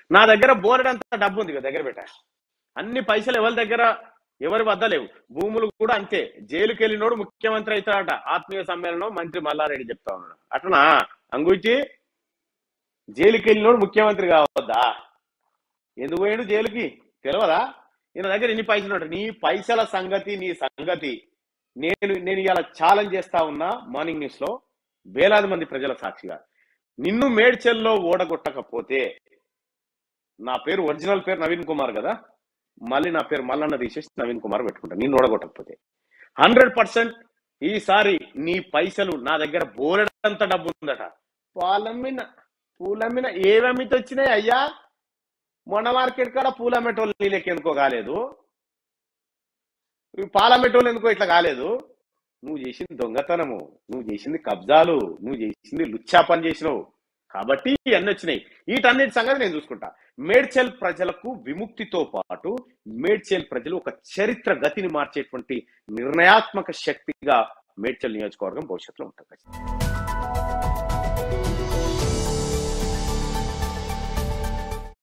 నా దగ్గర బోలెడంత డబ్బు ఉంది దగ్గర పెట్ట, అన్ని పైసలు ఎవరి దగ్గర ఎవరి వద్ద లేవు. భూములు కూడా అంతే. జైలుకి వెళ్ళినోడు ముఖ్యమంత్రి అవుతాడట. ఆత్మీయ సమ్మేళనం మంత్రి మల్లారెడ్డి చెప్తా ఉన్నాడు. అట్లా అంగుచి జైలుకి వెళ్ళినోడు ముఖ్యమంత్రి కావద్దా? ఎందుకు పోయాడు జైలుకి తెలియదా? ఈయన దగ్గర ఎన్ని పైసలు ఉంటాయి? నీ పైసల సంగతి నీ సంగతి నేను ఇలా ఛాలెంజ్ చేస్తా ఉన్నా. మార్నింగ్ న్యూస్ లో వేలాది మంది ప్రజల సాక్షిగా, నిన్ను మేడ్చల్లో ఓడగొట్టకపోతే, నా పేరు ఒరిజినల్ పేరు నవీన్ కుమార్ కదా, మళ్ళీ నా పేరు మల్లన్న తీసేసి నవీన్ కుమార్ పెట్టుకుంటా. నిన్ను ఓడగొట్టకపోతే 100% ఈసారి నీ పైసలు నా దగ్గర బోలెడంత డబ్బు ఉందట. పూలమ్మిన ఏమమ్మితే వచ్చినాయి అయ్యా? మొన్న మార్కెట్ కాడ పూలమ్మేటోళ్ళు నీళ్ళకి ఎందుకో కాలేదు, పాలమ్మేటోళ్ళు ఎందుకో ఇట్లా కాలేదు. నువ్వు చేసింది దొంగతనము, నువ్వు చేసింది కబ్జాలు, నువ్వు చేసింది లుచ్చా పని చేసినావు. కాబట్టి ఇవన్నీ వచ్చినాయి. వీటన్నిటి సంగతి నేను చూసుకుంటా. మేడ్చల్ ప్రజలకు విముక్తితో పాటు మేడ్చల్ ప్రజలు ఒక చరిత్ర గతిని మార్చేటువంటి నిర్ణయాత్మక శక్తిగా మేడ్చల్ నియోజకవర్గం భవిష్యత్తులో ఉంటుంది.